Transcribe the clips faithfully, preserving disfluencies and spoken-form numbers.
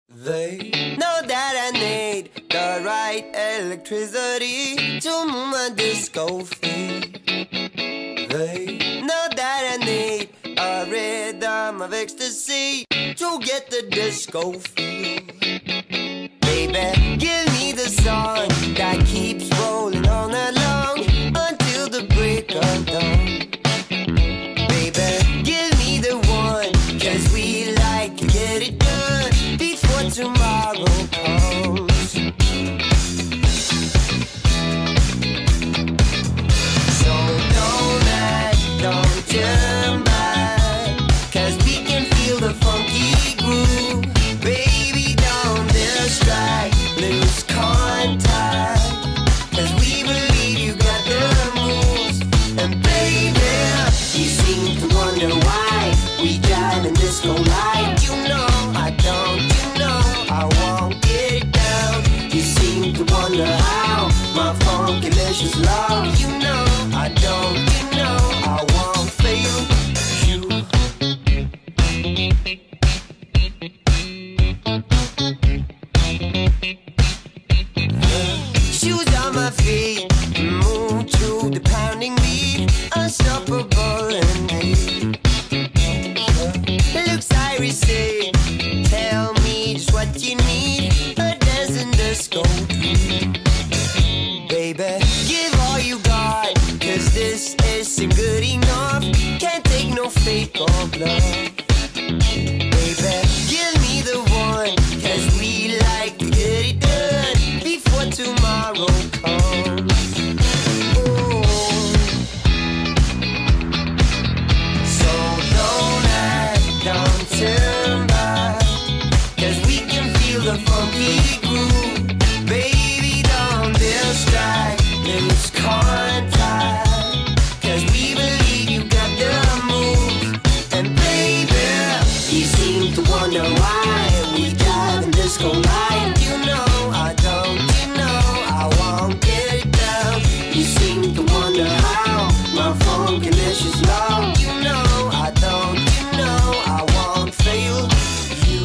They know that I need the right electricity to move my disco feet. They know that I need a rhythm of ecstasy to get the disco feel. Baby, give me the song that keeps rolling all night long until the break of dawn. Baby, give me the one, 'cause we like to get it done before tomorrow comes. So don't act, don't turn back, 'cause we can feel the funky groove. Baby, don't distract, lose contact, 'cause we believe you got the moves. And baby, you seem to wonder why we drive in disco light. You know I don't, you know I won't get it down. You seem to wonder how my funky-licious love. You know I don't, you know I won't fail you. Shoes on my feet, move to the pounding beat, unstoppable indeed. Looks irisy, tell me just what you need, a dancing disco dream. Baby, give all you got, 'cause this isn't good enough. Can't take no fake or bluff. Baby, give me the one, 'cause we like to get it done before tomorrow comes. Ooh. So don't act, don't turn back, 'cause we can feel the funky groove. Baby, don't distract, lose contact, 'cause we believe you got the moves. And baby, you seem to wonder why we drive in disco light. You know I don't, you know I won't get it down. You seem to wonder how my funky-licious love. You know I don't, you know I won't fail you.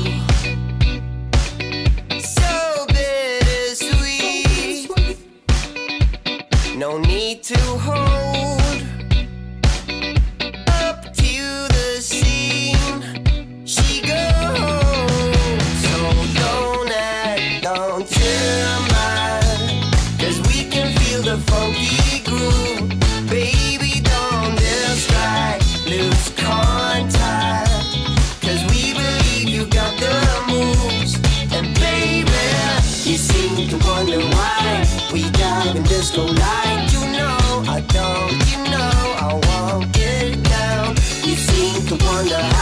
So bittersweet, no need to hold up to the scene. She goes, so don't act, don't turn back, 'cause we can feel the funky groove. Baby, don't distract, lose contact, 'cause we believe you got the moves. And baby, you seem to wonder why we drive in disco light. You know I don't, you know I won't get it down. You seem to wonder